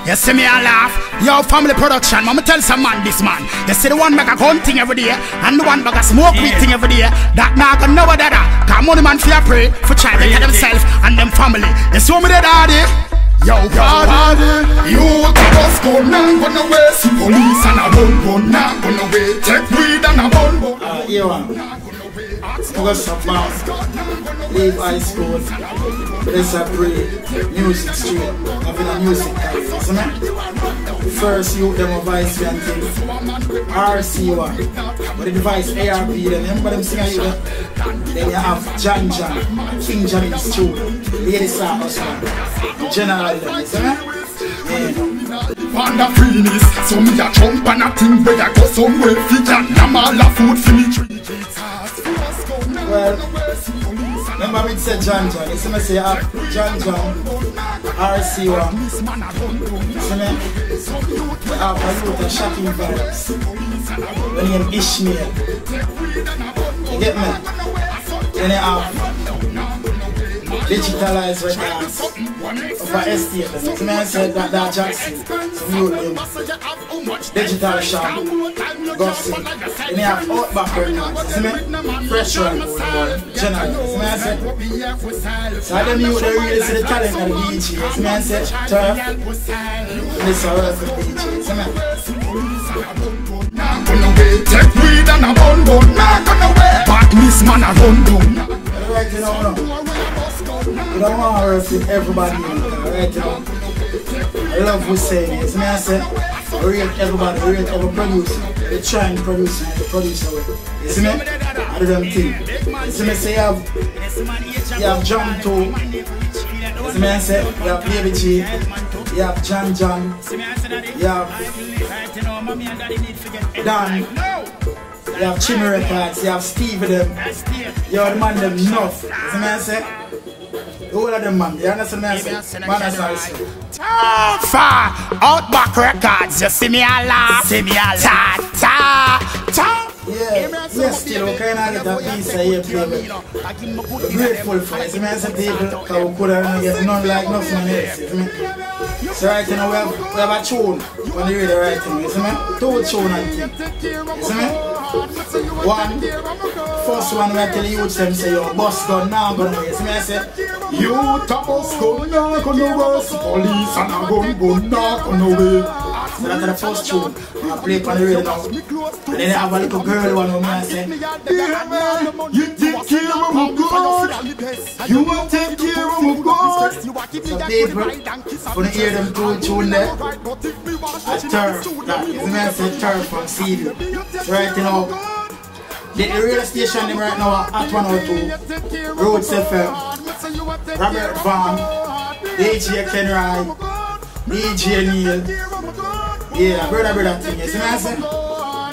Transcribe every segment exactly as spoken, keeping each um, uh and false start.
You see me a laugh. Yo, family production, mama tell some man this man. You see the one make a gun thing every day, and the one make a smoke weed thing every day. That now gonna know what that. Cause money man fear pray for child to themselves and them family. You see me the daddy. Yo, party, you take us go now, go away. See police and a bun bun now, go away. Take weed and a bun bun. Uh, you want? Because of mask, leave high school, let's pray, music street, having a music cafe, isn't it? First you them a vice and thing, R C one, but the device A R P, then remember them singing you there? Then you have John John, King John in the studio, Lady Star Husband, General, isn't it? Yeah. Panda Phoenix, so me a jump and a thing where I go somewhere fit and I'm all a food for me tree. Well, remember me say John John, you see me say uh, John John, R C one, you see me? We have a lot of shocking virus, the name Ishmael, you get me? Then you have digitalized records of our estate. So me I said that that Jackson, some new name, digital shop, gossip. Then you have Outback records, see me? Fresh Run, General. So me I said, so them you they really see the talent of the D J. So me I said, Turf, this is our D J. See me? Take weed and a bun bun, not gonna wear. Badness man a run down. Right, you know, you don't want to work with everybody, right, you know. I love who's saying it. Me I say, I rate everybody, I rate every producer. They try and produce and they produce away. You see me? I do them thing. You see me say you have, you have John too. You see me I say, you have Baby G, you have John John, you have Dan, you have Chimmy Records, you have Steve them, you have the man them enough. You see me I say? All of them man, you understand me I say? Man that's nice. Far Outback Records, you see me a laugh, see me a laugh. Ta ta ta. Yeah, yes, still we kind of get a piece of airplay. We're grateful for it. See me I say people, because we could have get none like nothing else. You see me? So right now we have, we have a tune on the radio right now. You see me? Two tune and thing. You see me? One, first one where I tell the youth them say yo, bus gun now gonna away. See me I say, you a bus gun now gonna away. Police and a gun gun now gonna away. So that's the first tune I play on the radio now. And then I have a little girl one where I say, yeah man, you take care of my God. You will take care of my God. So people, when you hear them two tune there, a turf, that is me I say turf from C D. So right now, the radio station them right now at one oh two, Roots F M, Robert Van, D J Ken Rai, D J Neil, yeah, brother brother thing, you see me I say?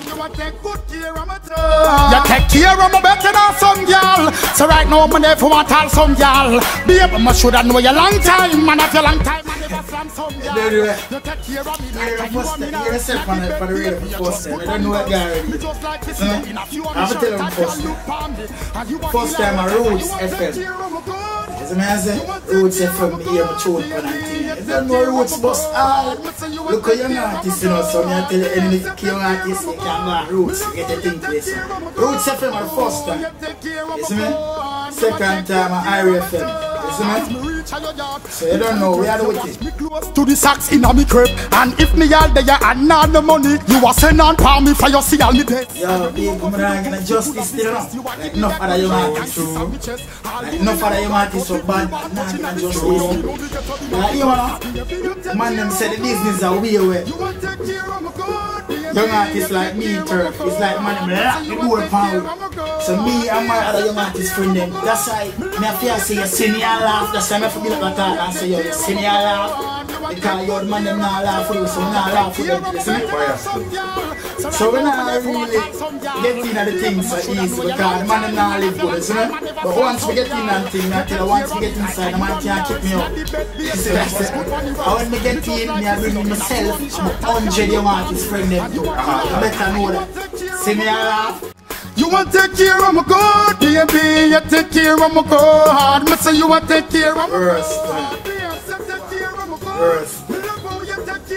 You take care of me better than some girl. So right now I'm there for want all some girl. Baby, I should have known you long time, man. After a long time I never from some girl. You take care of me like you first time. You're yourself on the radio for first time. I don't know what guy already. I have to tell them first time. First time I Roots F M. As I say, Roots F M here my tune for that thing. You don't know Roots bus all. Look how young artists, you know, so I tell you any young artist you can go on Roots to get the thing place. Roots F M are the first time. You see me? Second time I I R F M. You see me? So you don't know, we are the wicked. To the sacks in a me crib. And if me all there and not the money, you are send on for me for your see all me dead. Yo, babe, come around and justice still now. Like enough other young artists true. Like enough other young artists so bad, not gonna justice. Like you know, man them say the business are way away. Young artists like me, Turf, it's like man them lock the door pound. So me and my other young artist friend them, that's why me have to say you see me and laugh. That's why I forget about that and say yo, you see me and laugh. Because your man them not laugh for you, so not laugh for them. You see me? So we not really get in the things so easy because the man them not live good, you see me? But once we get in that thing, I tell you, once we get inside, the man can't keep me up. You see that's it. And when we get in, I bring in myself, my hundred young artists friend them too. You better know that. See me and laugh. You want to take care of my God, baby. You take care of my God. Me say you want to take care of my First, first.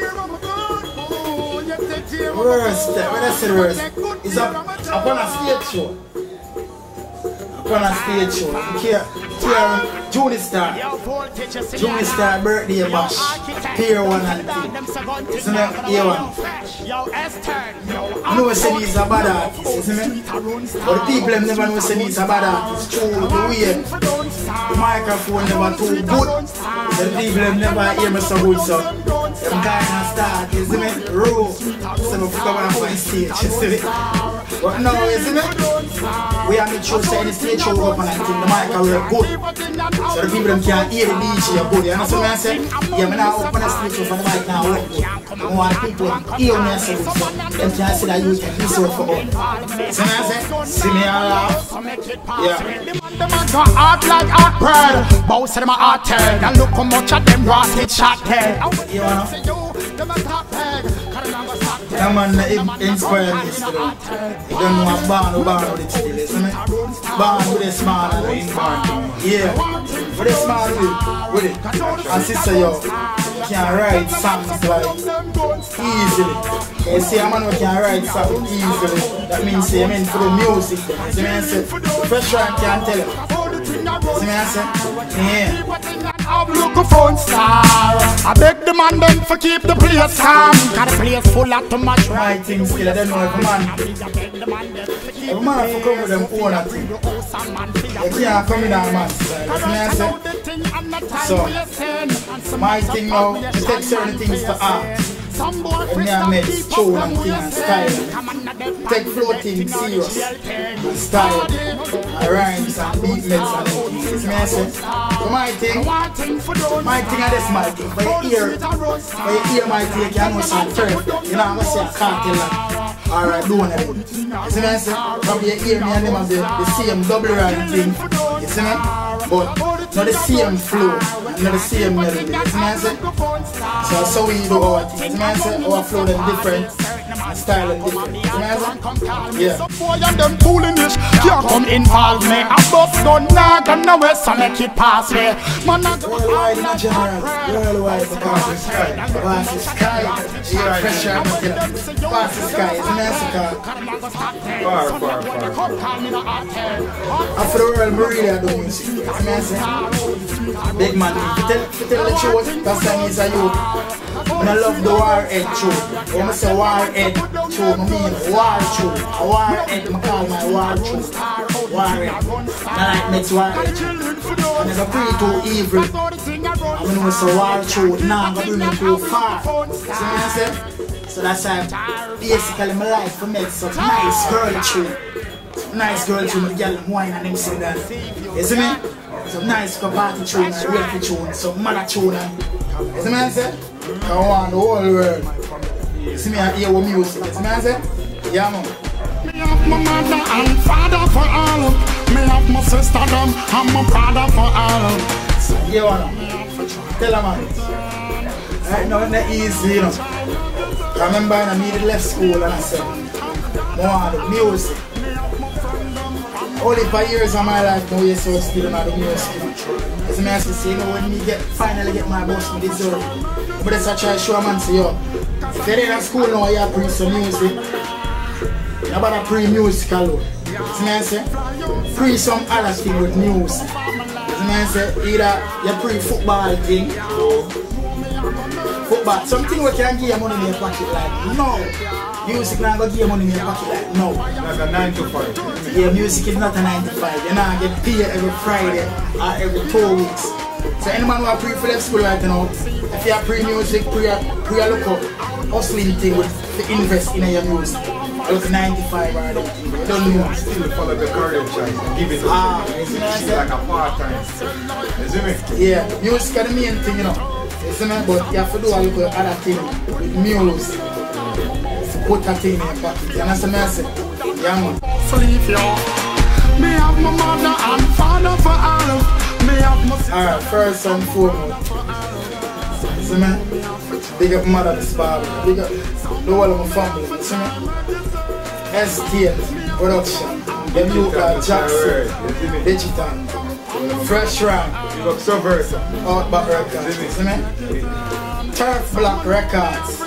worst, when I say the worst, it's up, up on a stage show. Up on a stage show. Here, here, Juni Star. Juni Star birthday bash. Pier one and two. Isn't it? Here one. I know say these are bad artists, isn't it? But the people them never know say these are bad artists. True, the way. The microphone never too good. So the people them never hear me so good, so them kind of start, isn't it? Raw. So we come on my stage, isn't it? But now, isn't it? We have to show say the stage show up and I think the mic are good. So the people them can't hear the D J good. You understand what I say? Yeah, I'm now open the stage show for the mic now work good. I want people to hear me so good, so them can't see that you can do so for all. See what I say? See me all laugh. Yeah. Them a go hard like hot bread. Both of them are hot head. And look how much of them rot it shot head. You know? That man inspired me still. You don't know what band or band with it still, isn't it? Band with this man and this man. Yeah. With this man with it. With it. And sister, yo, can write songs like easily. You see a man who can write songs easily. That means say, I mean for the music. See what I say? Fresh Rhyme can't tell you. See what I say? Yeah. I'm looking for a star. I beg the man them for keep the place calm. Got the place full of too much writing skill. I don't know if a man Every man have to come with them own thing. You can't come in our man's style. See what I say? So, my thing now, to take certain things to art. And I make tune and thing and style. Take floating serious and style. And rhymes and beat meds and everything. See what I say? So my thing, my thing and this my thing. For your ear, for your ear my thing, you can know some turf. You know I'm going to say a cartel and alright, do one of them. You see what I say? From your ear, me and them have the, the same double rhyme thing. You see me? But not the same flow, not the same melody. You see what I say? So that's how we do our thing. You see what I say? Our flow is different, style is different. You see what I say? Yeah. Boy and them fooling this, can't come involve me. I bust gun knock on the west and make it pass me. Man, I go worldwide in general, worldwide the pass the sky. Pass the sky, yeah, pressure on the pass the sky, it's a Mexico. Far, far, far. After the world, we really do music. You see what I say? Big man, if you tell, if you tell the truth, that's time is a youth. And I love the war head truth. When I say war head truth, I mean war truth. A war head, I call my war truth. War head. I like next war head. And it's a pretty too evil. I mean, when I say war truth, now I'm going to bring it too far. See what I say? So that's why basically my life for me such nice girl truth. Nice girl truth, my girl wine and them say that. You see me? Some nice party tune, a real tune, some mother tune. You see me I say? I want the whole world. You see me I hear what music. You see me I say? Yeah man. Me have my mother and father for all. Me have my sister them and my brother for all. Yeah man. Tell her man. Right now it's not easy, you know. I remember I needed left school and I said, I want the music. Only for years of my life now, you're so still in the music. As I say, you know, when me get, finally get my boss, me deserve it. But that's I try to show a man, say, yo, if you're in school now, you have pre some music. You better pre-music alone. As I say, pre some other thing with music. As I say, either you pre-football thing, football, something we can give you money in your pocket like, no. Music not gonna give you money in your pocket like, no. Like a nine to five. Yeah, music is not a nine to five. You're not get paid every Friday or every two weeks. So anyone who are pre for left school right now, if you have pre-music, pre look up, hustling thing with to invest in your music. Look ninety-five or anything. You don't know. Still follow the career choice and give it ah, like a part-time. You see me? Yeah, music is the main thing, you know. You see me? But you have to do a little other thing with music. Put that thing in your pocket. You understand what I say? Yeah, man. Sleep, yo. Me have my mother and father for all. Me have my sister. Alright, first and foremost. See me? Big up mother this Bible. Big up the whole of my family. See me? Estate Production. The new guy, Jackson. Digital. Fresh Rhyme. You look so versatile. Outback Records. See me? Turf Black Records.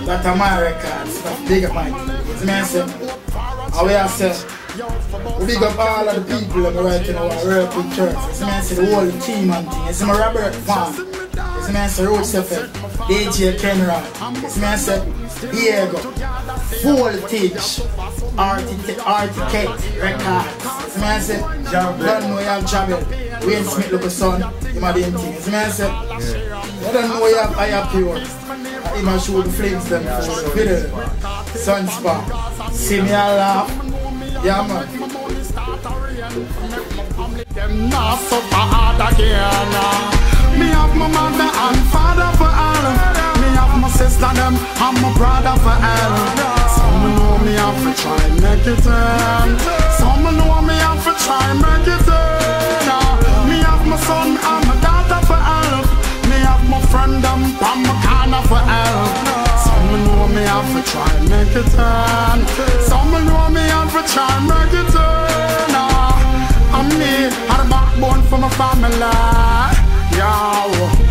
That are my records, that's big up my thing. You see me I say? How we I say? We big up all of the people that are writing our work with church. You see me I say the whole team and thing. You see me Robert Farm. You see me I say Roots F M. D J Kenra. You see me I say Diego. Voltage. Articate Records. You see me I say don't know you have Jabel. Wayne Smith look a son. You might be in thing. You see me I say you don't know you have higher pure. I even show the flames them for the video. Sunspark. See me a laugh. Yeah man. Them not so hard again. Me have my mother and father for all. Me have my sister them and my brother for all. Some know me have to try make it in. Some know me have to try make it in. Me have my son and my daughter for all. Me have my friend them and my corner for all. Some know me have to try make it in. Some know me have to try make it in. I'm me, had a backbone for my family. Yeah.